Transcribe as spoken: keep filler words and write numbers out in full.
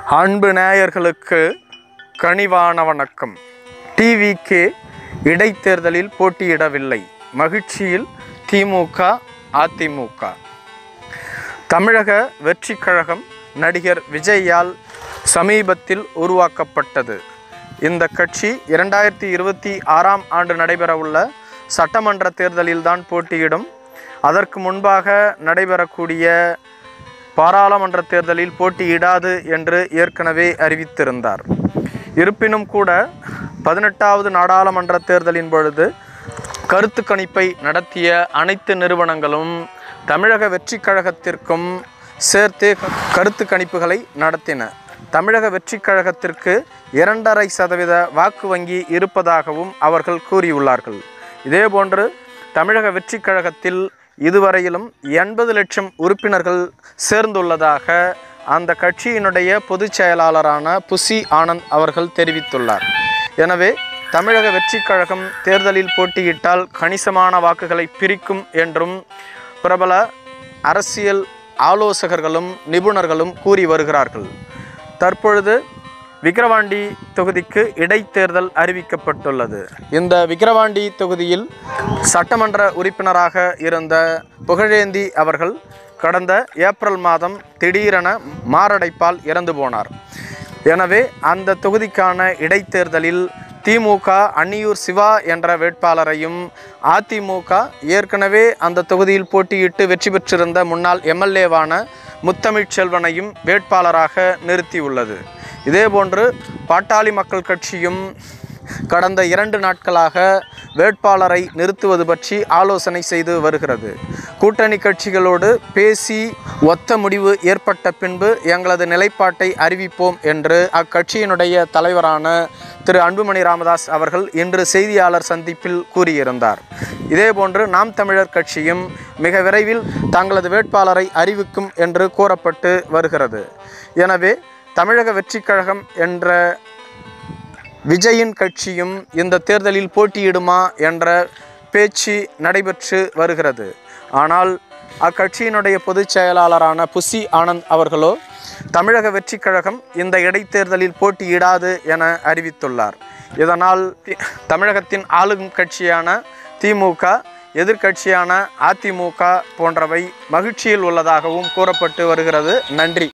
அன்பு நேயர்களுக்கு கனிவான வணக்கம். டிவிகே இடைத்தேர்தலில் போட்டியிடவில்லை, மகிழ்ச்சியில் திமுக அதிமுக. தமிழக வெற்றி கழகம் நடிகர் விஜயால் சமீபத்தில் உருவாக்கப்பட்டது. இந்த கட்சி இரண்டாயிரத்தி இருபத்தி ஆறாம் ஆண்டு நடைபெறவுள்ள சட்டமன்ற தேர்தலில்தான் போட்டியிடும். அதற்கு முன்பாக நடைபெறக்கூடிய பாராளுமன்ற தேர்தலில் போட்டியிடாது என்று ஏற்கனவே அறிவித்திருந்தார். இருப்பினும் கூட பதினெட்டாவது நாடாளுமன்ற தேர்தலின் பொழுது கருத்து கணிப்பை நடத்திய அனைத்து நிறுவனங்களும் தமிழக வெற்றி கழகத்திற்கும் சேர்த்தே கருத்து கணிப்புகளை நடத்தின. தமிழக வெற்றி கழகத்திற்கு இரண்டரை சதவீத வாக்கு வங்கி இருப்பதாகவும் அவர்கள் கூறியுள்ளார்கள். இதேபோன்று தமிழக வெற்றி கழகத்தில் இதுவரையிலும் எண்பது லட்சம் உறுப்பினர்கள் சேர்ந்துள்ளதாக அந்த கட்சியினுடைய பொதுச் செயலாளரான புசி ஆனந்த் அவர்கள் தெரிவித்துள்ளார். எனவே தமிழக வெற்றி கழகம் தேர்தலில் போட்டியிட்டால் கணிசமான வாக்குகளை பிரிக்கும் என்றும் பிரபல அரசியல் ஆலோசகர்களும் நிபுணர்களும் கூறி வருகிறார்கள். தற்பொழுது விக்கிரவாண்டி தொகுதிக்கு இடைத்தேர்தல் அறிவிக்கப்பட்டுள்ளது. இந்த விக்கிரவாண்டி தொகுதியில் சட்டமன்ற உறுப்பினராக இருந்த புகழேந்தி அவர்கள் கடந்த ஏப்ரல் மாதம் திடீரென மாரடைப்பால் இறந்து போனார். எனவே அந்த தொகுதிக்கான இடைத்தேர்தலில் திமுக அன்னியூர் சிவா என்ற வேட்பாளரையும், அதிமுக ஏற்கனவே அந்த தொகுதியில் போட்டியிட்டு வெற்றி பெற்றிருந்த முன்னாள் எம்எல்ஏவான முத்தமிழ்ச்செல்வனையும் வேட்பாளராக நிறுத்தியுள்ளது. இதேபோன்று பாட்டாளி மக்கள் கட்சியும் கடந்த இரண்டு நாட்களாக வேட்பாளரை நிறுத்துவது பற்றி ஆலோசனை செய்து வருகிறது. கூட்டணி கட்சிகளோடு பேசி ஒத்த முடிவு ஏற்பட்ட பின்பு எங்களது நிலைப்பாட்டை அறிவிப்போம் என்று அக்கட்சியினுடைய தலைவரான திரு அன்புமணி ராமதாஸ் அவர்கள் இன்று செய்தியாளர் சந்திப்பில் கூறியிருந்தார். இதேபோன்று நாம் தமிழர் கட்சியும் மிக விரைவில் தங்களது வேட்பாளரை அறிவிக்கும் என்று கூறப்பட்டு வருகிறது. எனவே தமிழக வெற்றி கழகம் என்ற விஜயின் கட்சியும் இந்த தேர்தலில் போட்டியிடுமா என்ற பேச்சு நடைபெற்று வருகிறது. ஆனால் அக்கட்சியினுடைய பொதுச் செயலாளரான புசி ஆனந்த் அவர்களோ தமிழக வெற்றி கழகம் இந்த இடைத்தேர்தலில் போட்டியிடாது என அறிவித்துள்ளார். இதனால் தமிழகத்தின் ஆளும் கட்சியான திமுக, எதிர்கட்சியான அதிமுக போன்றவை மகிழ்ச்சியில் உள்ளதாகவும் கூறப்பட்டு வருகிறது. நன்றி.